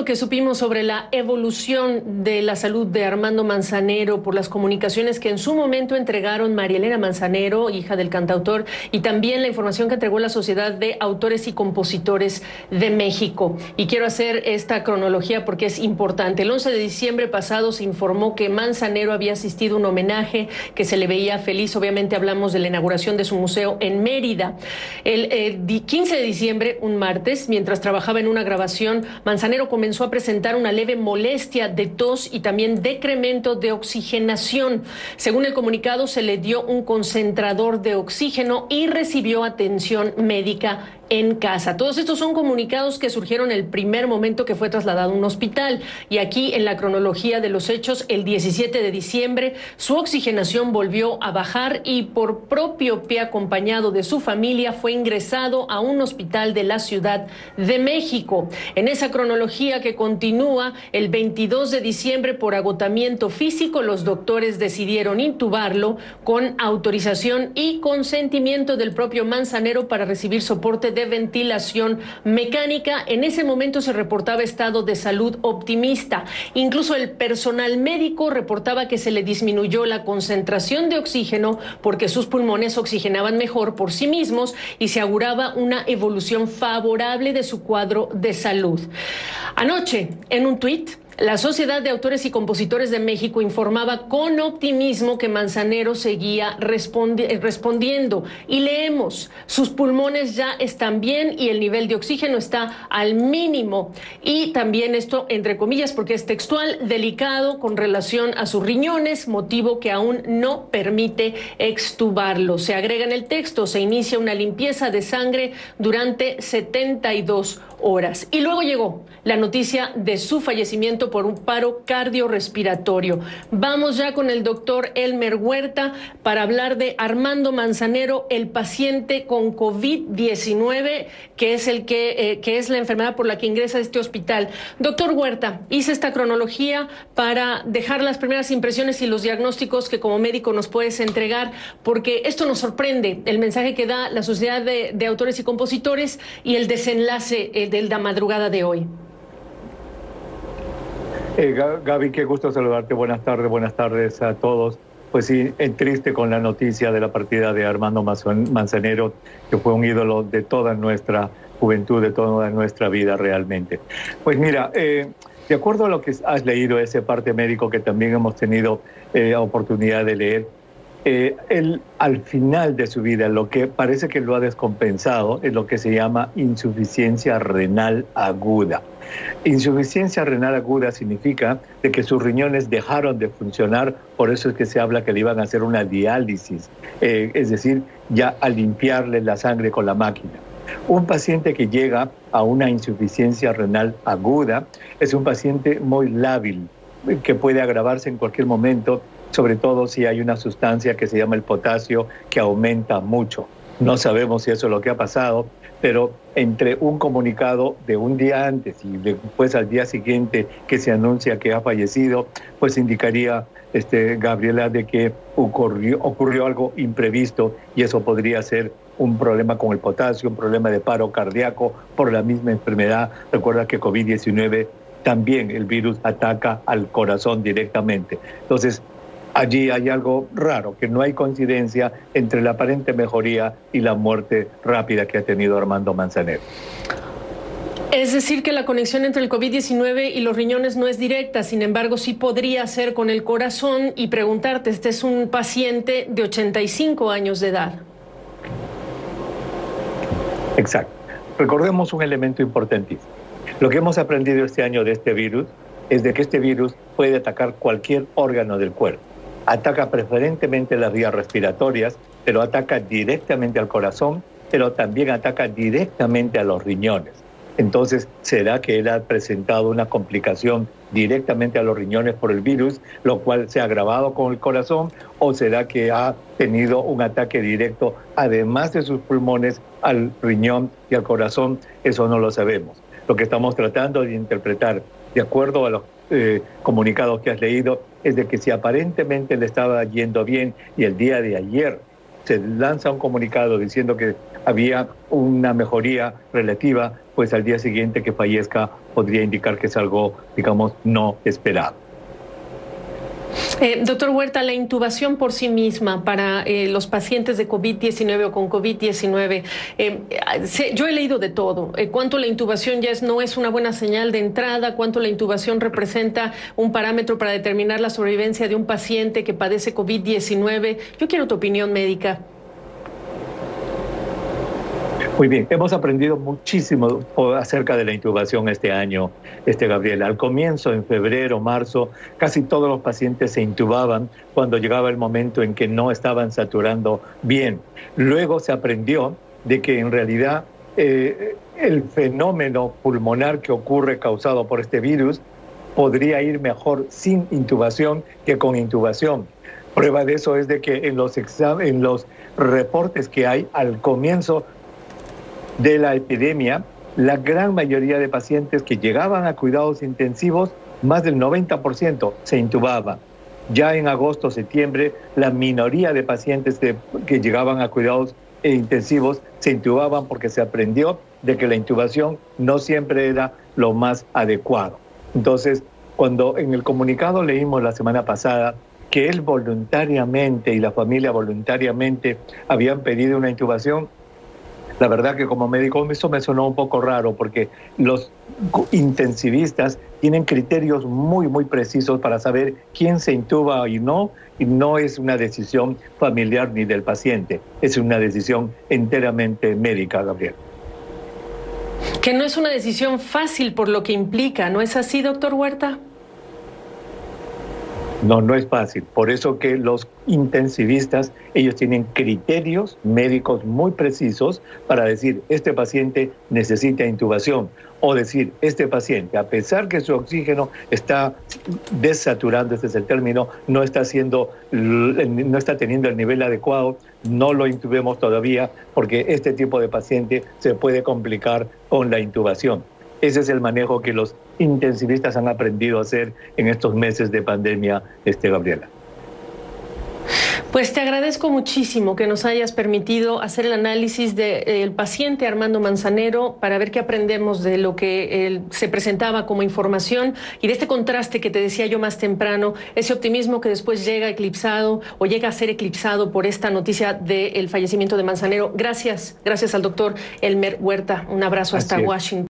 lo que supimos sobre la evolución de la salud de Armando Manzanero por las comunicaciones que en su momento entregaron María Elena Manzanero, hija del cantautor, y también la información que entregó la Sociedad de Autores y Compositores de México. Y quiero hacer esta cronología porque es importante. El 11 de diciembre pasado se informó que Manzanero había asistido a un homenaje, que se le veía feliz. Obviamente hablamos de la inauguración de su museo en Mérida. El 15 de diciembre, un martes, mientras trabajaba en una grabación, Manzanero comenzó a presentar una leve molestia de tos y también decremento de oxigenación. Según el comunicado, se le dio un concentrador de oxígeno y recibió atención médica en casa. Todos estos son comunicados que surgieron el primer momento que fue trasladado a un hospital. Y aquí en la cronología de los hechos, el 17 de diciembre, su oxigenación volvió a bajar y por propio pie, acompañado de su familia, fue ingresado a un hospital de la Ciudad de México. En esa cronología que continúa, el 22 de diciembre, por agotamiento físico, los doctores decidieron intubarlo con autorización y consentimiento del propio Manzanero para recibir soporte de ventilación mecánica. En ese momento se reportaba estado de salud optimista. Incluso el personal médico reportaba que se le disminuyó la concentración de oxígeno porque sus pulmones oxigenaban mejor por sí mismos y se auguraba una evolución favorable de su cuadro de salud. Anoche, en un tuit, la Sociedad de Autores y Compositores de México informaba con optimismo que Manzanero seguía respondiendo. Y leemos: sus pulmones ya están bien y el nivel de oxígeno está al mínimo. Y también esto, entre comillas, porque es textual, delicado con relación a sus riñones, motivo que aún no permite extubarlo. Se agrega en el texto: se inicia una limpieza de sangre durante 72 horas. Y luego llegó la noticia de su fallecimiento por un paro cardiorrespiratorio. Vamos ya con el doctor Elmer Huerta para hablar de Armando Manzanero, el paciente con COVID-19, que es la enfermedad por la que ingresa a este hospital. Doctor Huerta, hice esta cronología para dejar las primeras impresiones y los diagnósticos que como médico nos puedes entregar, porque esto nos sorprende, el mensaje que da la Sociedad de Autores y Compositores y el desenlace de la madrugada de hoy. Gaby, qué gusto saludarte. Buenas tardes a todos. Pues sí, triste con la noticia de la partida de Armando Manzanero, que fue un ídolo de toda nuestra juventud, de toda nuestra vida realmente. Pues mira, de acuerdo a lo que has leído, ese parte médico que también hemos tenido oportunidad de leer, él al final de su vida lo que parece que lo ha descompensado es lo que se llama insuficiencia renal aguda. Insuficiencia renal aguda significa de que sus riñones dejaron de funcionar, por eso es que se habla que le iban a hacer una diálisis, es decir, ya a limpiarle la sangre con la máquina. Un paciente que llega a una insuficiencia renal aguda es un paciente muy lábil, que puede agravarse en cualquier momento, sobre todo si hay una sustancia que se llama el potasio que aumenta mucho. No sabemos si eso es lo que ha pasado, pero entre un comunicado de un día antes y después al día siguiente que se anuncia que ha fallecido, pues indicaría, Gabriela, de que ocurrió algo imprevisto y eso podría ser un problema con el potasio, un problema de paro cardíaco por la misma enfermedad. Recuerda que COVID-19 también el virus ataca al corazón directamente. Entonces, allí hay algo raro, que no hay coincidencia entre la aparente mejoría y la muerte rápida que ha tenido Armando Manzanero. Es decir, que la conexión entre el COVID-19 y los riñones no es directa, sin embargo, sí podría ser con el corazón. Y preguntarte, este es un paciente de 85 años de edad. Exacto. Recordemos un elemento importantísimo. Lo que hemos aprendido este año de este virus es de que este virus puede atacar cualquier órgano del cuerpo. Ataca preferentemente las vías respiratorias, pero ataca directamente al corazón, pero también ataca directamente a los riñones. Entonces, ¿será que él ha presentado una complicación directamente a los riñones por el virus, lo cual se ha agravado con el corazón? ¿O será que ha tenido un ataque directo, además de sus pulmones, al riñón y al corazón? Eso no lo sabemos. Lo que estamos tratando de interpretar, de acuerdo a los comunicados que has leído, es de que si aparentemente le estaba yendo bien y el día de ayer se lanza un comunicado diciendo que había una mejoría relativa, pues al día siguiente que fallezca podría indicar que es algo, digamos, no esperado. Doctor Huerta, la intubación por sí misma para los pacientes de COVID-19 o con COVID-19, yo he leído de todo. Cuánto la intubación no es una buena señal de entrada, cuánto la intubación representa un parámetro para determinar la sobrevivencia de un paciente que padece COVID-19. Yo quiero tu opinión médica. Muy bien, hemos aprendido muchísimo acerca de la intubación este año, Gabriela. Al comienzo, en febrero, marzo, casi todos los pacientes se intubaban cuando llegaba el momento en que no estaban saturando bien. Luego se aprendió de que en realidad el fenómeno pulmonar que ocurre causado por este virus podría ir mejor sin intubación que con intubación. Prueba de eso es de que en los reportes que hay al comienzo de la epidemia, la gran mayoría de pacientes que llegaban a cuidados intensivos, más del 90% se intubaba. Ya en agosto, septiembre, la minoría de pacientes que llegaban a cuidados intensivos se intubaban porque se aprendió de que la intubación no siempre era lo más adecuado. Entonces, cuando en el comunicado leímos la semana pasada que él voluntariamente y la familia voluntariamente habían pedido una intubación, la verdad que como médico eso me sonó un poco raro porque los intensivistas tienen criterios muy precisos para saber quién se intuba y no es una decisión familiar ni del paciente, es una decisión enteramente médica, Gabriel. Que no es una decisión fácil por lo que implica, ¿no es así, doctor Huerta? No es fácil. Por eso que los intensivistas, ellos tienen criterios médicos muy precisos para decir, este paciente necesita intubación. O decir, este paciente, a pesar que su oxígeno está desaturando, ese es el término, no está teniendo el nivel adecuado, no lo intubemos todavía porque este tipo de paciente se puede complicar con la intubación. Ese es el manejo que los intensivistas han aprendido a hacer en estos meses de pandemia, Gabriela. Pues te agradezco muchísimo que nos hayas permitido hacer el análisis del paciente Armando Manzanero para ver qué aprendemos de lo que se presentaba como información y de este contraste que te decía yo más temprano, ese optimismo que después llega eclipsado o llega a ser eclipsado por esta noticia del fallecimiento de Manzanero. Gracias al doctor Elmer Huerta. Un abrazo hasta Washington.